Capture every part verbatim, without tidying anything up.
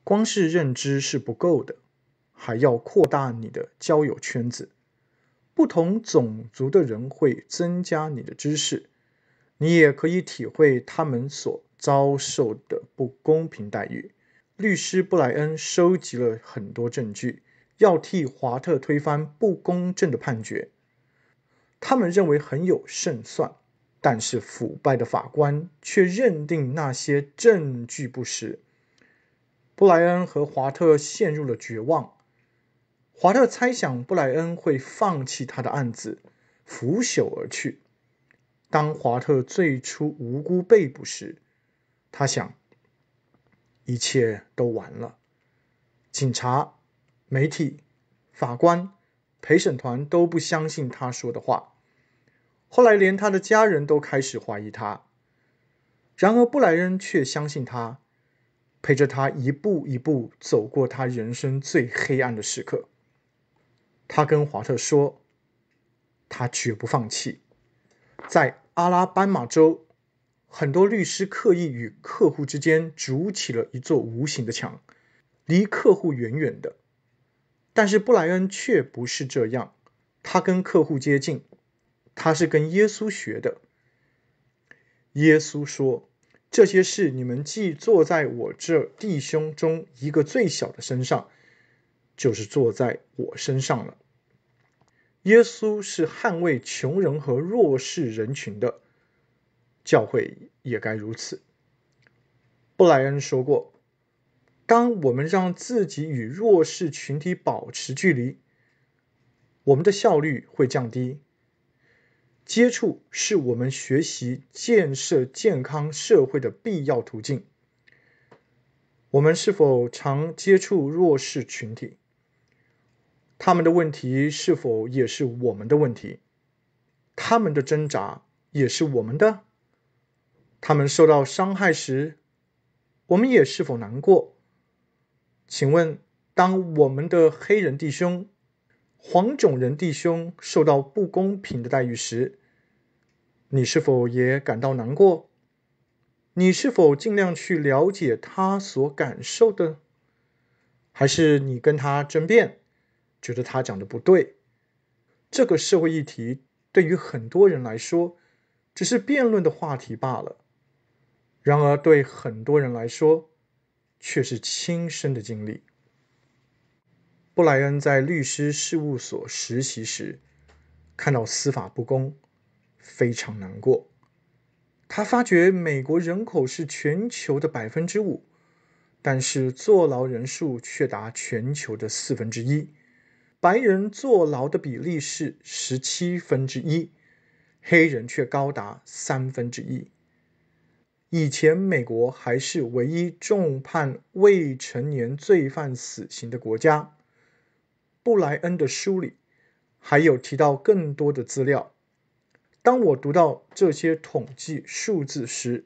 光是认知是不够的，还要扩大你的交友圈子。不同种族的人会增加你的知识，你也可以体会他们所遭受的不公平待遇。律师布莱恩收集了很多证据，要替华特推翻不公正的判决。他们认为很有胜算，但是腐败的法官却认定那些证据不实。布莱恩和华特陷入了绝望。华特猜想布莱恩会放弃他的案子，拂袖而去。当华特最初无辜被捕时，他想，一切都完了。警察、媒体、法官、陪审团都不相信他说的话。后来连他的家人都开始怀疑他。然而布莱恩却相信他，陪着他一步一步走过他人生最黑暗的时刻。他跟华特说，他绝不放弃。在阿拉巴马州，很多律师刻意与客户之间筑起了一座无形的墙，离客户远远的。但是布莱恩却不是这样，他跟客户接近，他是跟耶稣学的。耶稣说，这些事你们既做在我这弟兄中一个最小的身上，就是做在我身上了。耶稣是捍卫穷人和弱势人群的，教会也该如此。布莱恩说过，当我们让自己与弱势群体保持距离，我们的效率会降低。接触是我们学习建设健康社会的必要途径。我们是否常接触弱势群体？他们的问题是否也是我们的问题？他们的挣扎也是我们的？他们受到伤害时，我们也是否难过？请问，当我们的黑人弟兄、黄种人弟兄受到不公平的待遇时，你是否也感到难过？你是否尽量去了解他所感受的？还是你跟他争辩，觉得他讲的不对？这个社会议题对于很多人来说，只是辩论的话题罢了。然而对很多人来说，却是亲身的经历。布莱恩在律师事务所实习时，看到司法不公，非常难过。他发觉美国人口是全球的百分之五，但是坐牢人数却达全球的四分之一。白人坐牢的比例是十七分之一，黑人却高达三分之一。以前美国还是唯一重判未成年罪犯死刑的国家。布莱恩的书里还有提到更多的资料。当我读到这些统计数字时，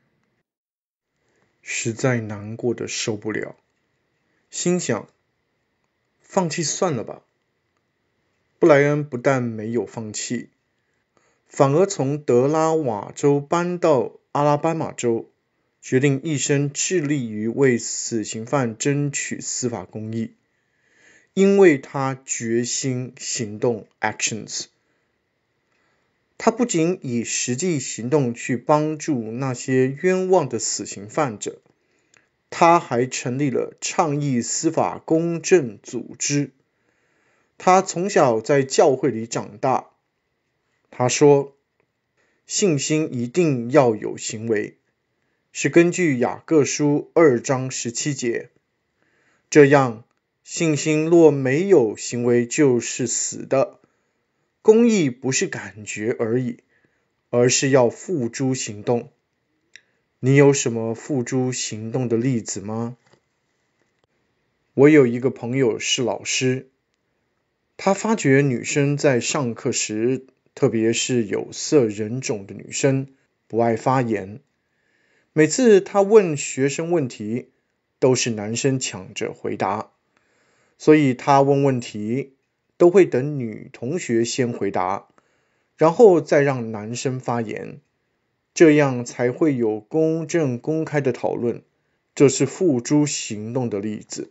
实在难过的受不了，心想，放弃算了吧。布莱恩不但没有放弃，反而从德拉瓦州搬到阿拉巴马州，决定一生致力于为死刑犯争取司法公义，因为他决心行动 actions。他不仅以实际行动去帮助那些冤枉的死刑犯者，他还成立了倡议司法公正组织。他从小在教会里长大。他说，信心一定要有行为，是根据雅各书二章十七节。这样，信心若没有行为就是死的。公义不是感觉而已，而是要付诸行动。你有什么付诸行动的例子吗？我有一个朋友是老师，他发觉女生在上课时，特别是有色人种的女生，不爱发言。每次他问学生问题，都是男生抢着回答，所以他问问题都会等女同学先回答，然后再让男生发言，这样才会有公正公开的讨论， 这是付诸行动的例子。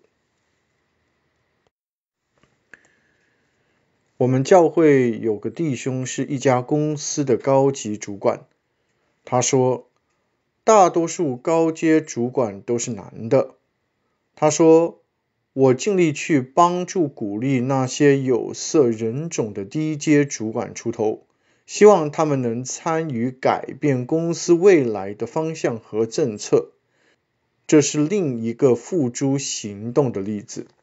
我们教会有个弟兄是一家公司的高级主管，他说，大多数高阶主管都是男的。他说，我尽力去帮助鼓励那些有色人种的低阶主管出头，希望他们能参与改变公司未来的方向和政策。这是另一个付诸行动的例子。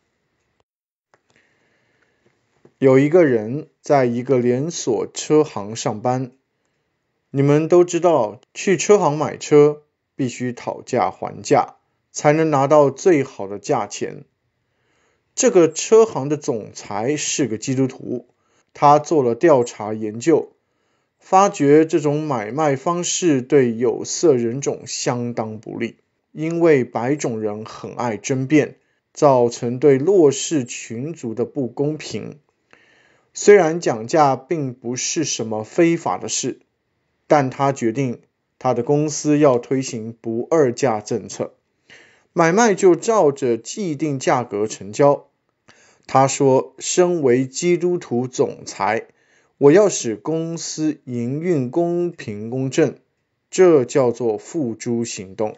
有一个人在一个连锁车行上班，你们都知道，去车行买车必须讨价还价，才能拿到最好的价钱。这个车行的总裁是个基督徒，他做了调查研究，发觉这种买卖方式对有色人种相当不利，因为白种人很爱争辩，造成对弱势群族的不公平。虽然讲价并不是什么非法的事，但他决定他的公司要推行不二价政策，买卖就照着既定价格成交。他说，身为基督徒总裁，我要使公司营运公平公正，这叫做付诸行动。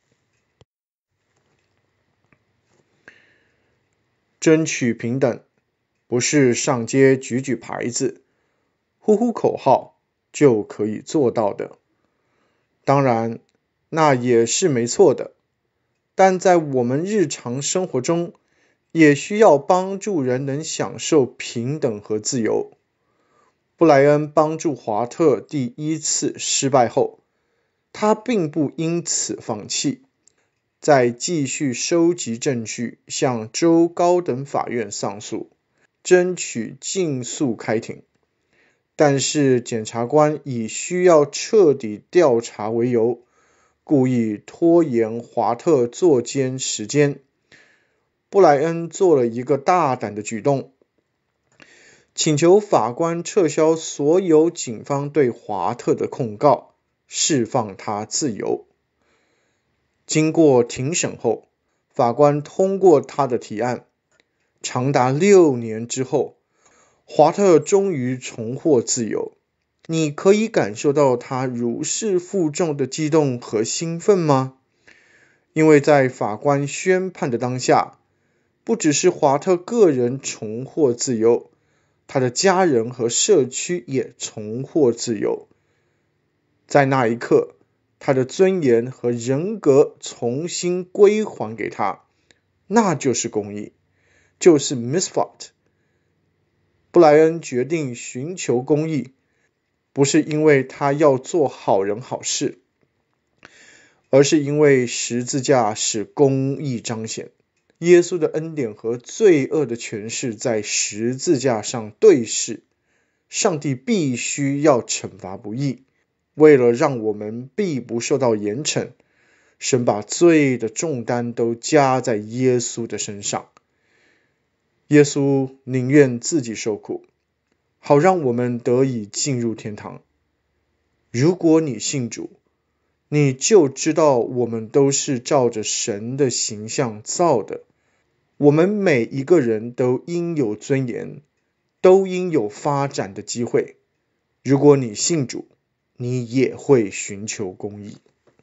争取平等不是上街举举牌子，呼呼口号就可以做到的。当然，那也是没错的，但在我们日常生活中，也需要帮助人能享受平等和自由。布莱恩帮助华特第一次失败后，他并不因此放弃，在继续收集证据，向州高等法院上诉，争取尽速开庭。但是检察官以需要彻底调查为由，故意拖延华特坐监时间。布莱恩做了一个大胆的举动，请求法官撤销所有警方对华特的控告，释放他自由。经过庭审后，法官通过他的提案。长达六年之后，华特终于重获自由。你可以感受到他如释负重的激动和兴奋吗？因为在法官宣判的当下，不只是华特个人重获自由，他的家人和社区也重获自由。在那一刻，他的尊严和人格重新归还给他，那就是公义，就是 misfought。 布莱恩决定寻求公义，不是因为他要做好人好事，而是因为十字架使公义彰显。耶稣的恩典和罪恶的权势在十字架上对视，上帝必须要惩罚不义。为了让我们必不受到严惩，神把罪的重担都加在耶稣的身上。耶稣宁愿自己受苦，好让我们得以进入天堂。如果你信主，你就知道我们都是照着神的形象造的。我们每一个人都应有尊严，都应有发展的机会。如果你信主，你也会寻求公义。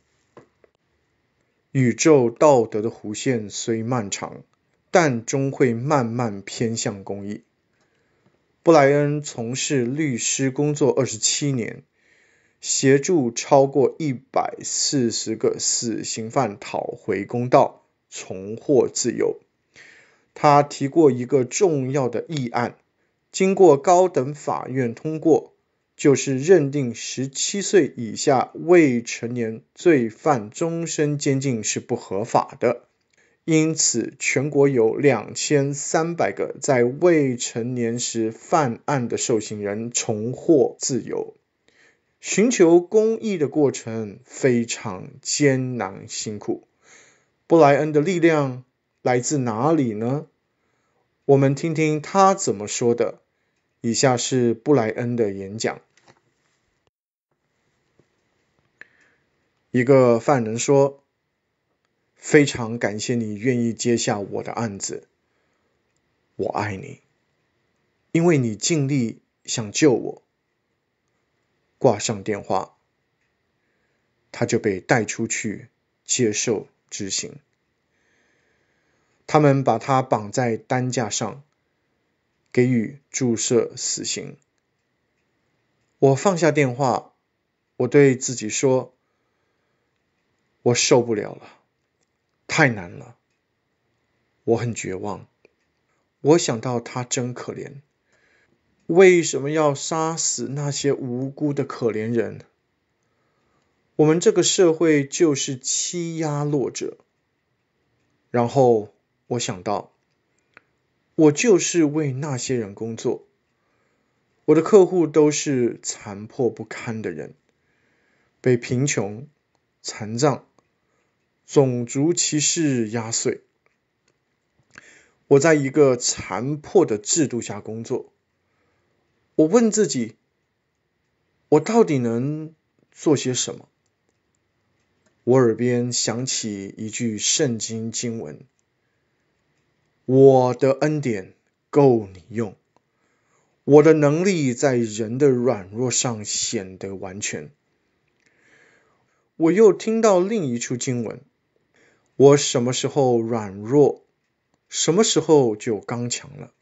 宇宙道德的弧线虽漫长，但终会慢慢偏向公义。布莱恩从事律师工作二十七年，协助超过一百四十个死刑犯讨回公道，重获自由。他提过一个重要的议案，经过高等法院通过，就是认定十七岁以下未成年罪犯终身监禁是不合法的。因此，全国有两千三百个在未成年时犯案的受刑人重获自由。寻求公义的过程非常艰难辛苦。布莱恩的力量来自哪里呢？我们听听他怎么说的。以下是布莱恩的演讲。一个犯人说， 非常感谢你愿意接下我的案子，我爱你，因为你尽力想救我。挂上电话，他就被带出去接受执行。他们把他绑在担架上，给予注射死刑。我放下电话，我对自己说，我受不了了，太难了，我很绝望。我想到他真可怜，为什么要杀死那些无辜的可怜人？我们这个社会就是欺压弱者。然后我想到，我就是为那些人工作，我的客户都是残破不堪的人，被贫穷、残障、种族歧视压碎。我在一个残破的制度下工作，我问自己，我到底能做些什么？我耳边响起一句圣经经文，我的恩典够你用，我的能力在人的软弱上显得完全。我又听到另一处经文，我什么时候软弱，什么时候就刚强了。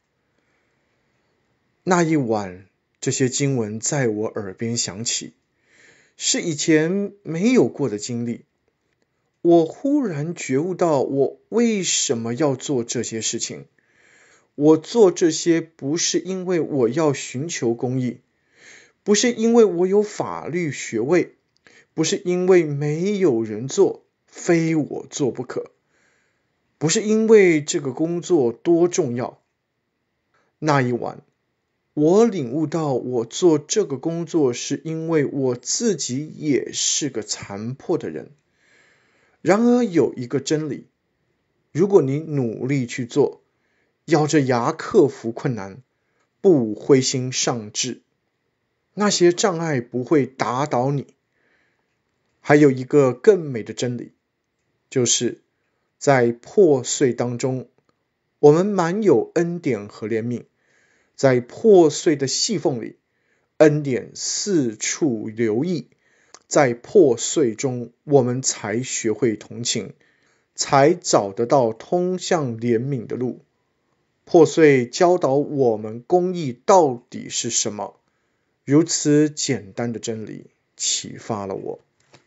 那一晚，这些经文在我耳边响起，是以前没有过的经历。我忽然觉悟到，我为什么要做这些事情。我做这些不是因为我要寻求公义，不是因为我有法律学位，不是因为没有人做，非我做不可，不是因为这个工作多重要。那一晚，我领悟到，我做这个工作是因为我自己也是个残破的人。然而有一个真理，如果你努力去做，咬着牙克服困难，不灰心丧志，那些障碍不会打倒你。还有一个更美的真理，就是在破碎当中，我们满有恩典和怜悯。在破碎的细缝里，恩典四处流溢。在破碎中，我们才学会同情，才找得到通向怜悯的路。破碎教导我们公义到底是什么，如此简单的真理启发了我。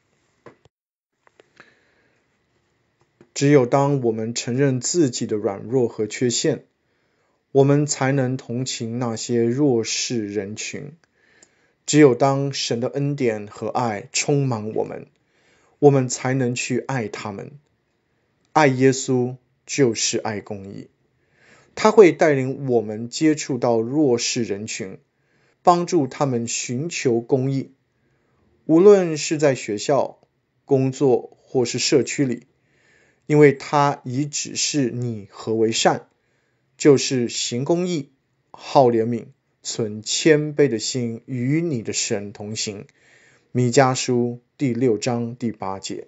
只有当我们承认自己的软弱和缺陷，我们才能同情那些弱势人群。只有当神的恩典和爱充满我们，我们才能去爱他们。爱耶稣就是爱公义，他会带领我们接触到弱势人群，帮助他们寻求公义。无论是在学校、工作或是社区里，因为他已指示你何为善，就是行公义、好怜悯、存谦卑的心，与你的神同行。弥迦书第六章第八节。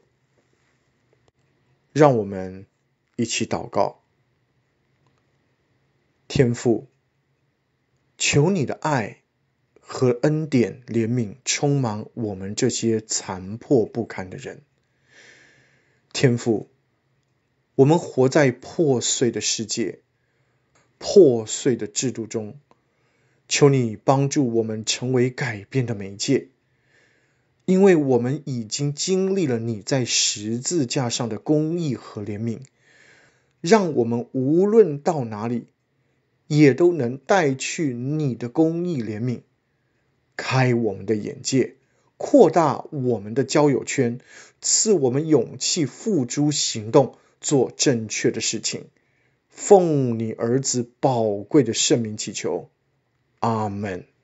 让我们一起祷告。天父，求你的爱和恩典怜悯充满我们这些残破不堪的人。天父，我们活在破碎的世界，破碎的制度中，求你帮助我们成为改变的媒介，因为我们已经经历了你在十字架上的公义和怜悯，让我们无论到哪里，也都能带去你的公义怜悯，开我们的眼界，扩大我们的交友圈，赐我们勇气付诸行动，做正确的事情。奉你儿子宝贵的圣名祈求，阿们。